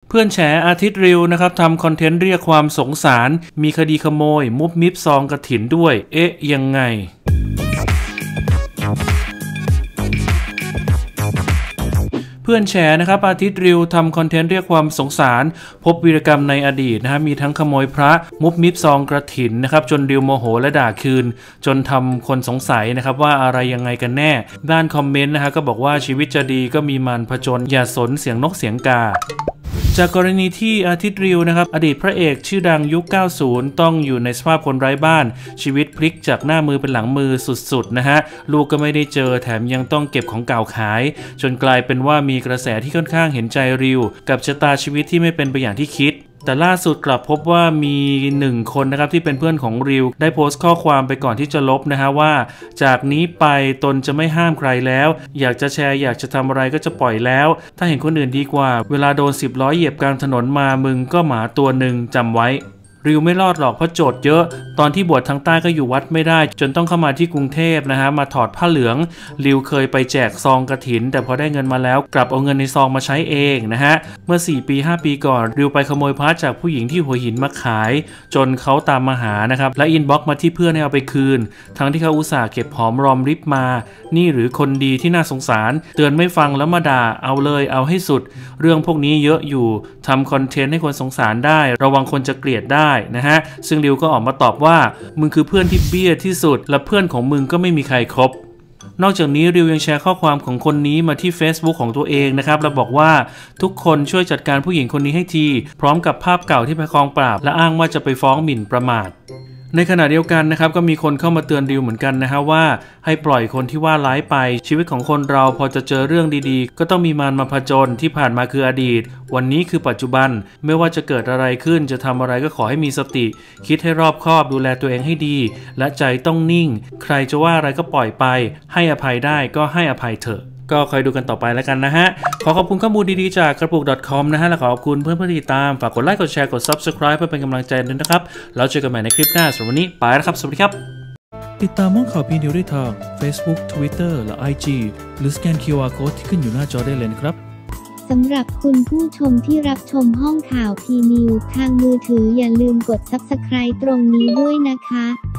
เพื่อนแฉอาทิตย์ริวนะครับทำคอนเทนต์เรียกความสงสารมีคดีขโมยมุบมิบซองกฐินด้วยยังไงเพื่อนแฉนะครับอาทิตย์ริวทำคอนเทนต์เรียกความสงสารพบวีรกรรมในอดีตนะมีทั้งขโมยพระมุบมิบซองกฐินนะครับจนริวโมโหและด่าคืนจนทำคนสงสัยนะครับว่าอะไรยังไงกันแน่ด้านคอมเมนต์นะฮะก็บอกว่าชีวิตจะดีก็มีมันผจญอย่าสนเสียงนกเสียงกาจากกรณีที่อาทิตย์ริวนะครับอดีตพระเอกชื่อดังยุค 90 ต้องอยู่ในสภาพคนไร้บ้านชีวิตพลิกจากหน้ามือเป็นหลังมือสุดๆนะฮะลูกก็ไม่ได้เจอแถมยังต้องเก็บของเก่าขายจนกลายเป็นว่ามีกระแสที่ค่อนข้างเห็นใจริวกับชะตาชีวิตที่ไม่เป็นไปอย่างที่คิดแต่ล่าสุดกลับพบว่ามี1คนนะครับที่เป็นเพื่อนของริวได้โพสต์ข้อความไปก่อนที่จะลบนะฮะว่าจากนี้ไปตนจะไม่ห้ามใครแล้วอยากจะแชร์อยากจะทำอะไรก็จะปล่อยแล้วถ้าเห็นคนอื่นดีกว่าเวลาโดน10 ล้อเหยียบกลางถนนมามึงก็หมาตัวหนึ่งจำไว้ริวไม่รอดหรอกเพราะโจทย์เยอะตอนที่บวชทางใต้ก็อยู่วัดไม่ได้จนต้องเข้ามาที่กรุงเทพนะฮะมาถอดผ้าเหลืองริวเคยไปแจกซองกฐินแต่พอได้เงินมาแล้วกลับเอาเงินในซองมาใช้เองนะฮะเมื่อ4 ปี 5 ปีก่อนริวไปขโมยพระจากผู้หญิงที่หัวหินมาขายจนเขาตามมาหานะครับและอินบ็อกซ์มาที่เพื่อนให้เอาไปคืนทั้งที่เขาอุตส่าห์เก็บหอมรอมริบมานี่หรือคนดีที่น่าสงสารเตือนไม่ฟังแล้วมาด่าเอาเลยเอาให้สุดเรื่องพวกนี้เยอะอยู่ทำคอนเทนต์ให้คนสงสารได้ระวังคนจะเกลียดได้นะฮะซึ่งริวก็ออกมาตอบว่ามึงคือเพื่อนที่เบี้ยที่สุดและเพื่อนของมึงก็ไม่มีใครครบนอกจากนี้ริวยังแชร์ข้อความของคนนี้มาที่ Facebook ของตัวเองนะครับและบอกว่าทุกคนช่วยจัดการผู้หญิงคนนี้ให้ทีพร้อมกับภาพเก่าที่ไปกองปราบและอ้างว่าจะไปฟ้องหมิ่นประมาทในขณะเดียวกันนะครับก็มีคนเข้ามาเตือนริวเหมือนกันนะฮะว่าให้ปล่อยคนที่ว่าร้ายไปชีวิตของคนเราพอจะเจอเรื่องดีๆก็ต้องมีมันมาผจญที่ผ่านมาคืออดีตวันนี้คือปัจจุบันไม่ว่าจะเกิดอะไรขึ้นจะทำอะไรก็ขอให้มีสติคิดให้รอบคอบดูแลตัวเองให้ดีและใจต้องนิ่งใครจะว่าอะไรก็ปล่อยไปให้อภัยได้ก็ให้อภัยเถอะก็คอยดูกันต่อไปแล้วกันนะฮะขอขอบคุณข้อมูลดีๆจากกระปุก .com นะฮะและขอขอบคุณเพื่อนๆที่ติดตามฝากกดไลค์กดแชร์กด Subscribe เพื่อเป็นกำลังใจด้วยนะครับแล้วเจอกันใหม่ในคลิปหน้าสำหรับวันนี้ไปแล้วครับสวัสดีครับติดตามห้องข่าวพีนิวได้ทาง Facebook Twitter และ IG หรือสแกน QR Code ที่ขึ้นอยู่หน้าจอได้เลยนะครับสำหรับคุณผู้ชมที่รับชมห้องข่าวพีนิวทางมือถืออย่าลืมกด Subscribe ตรงนี้ด้วยนะคะ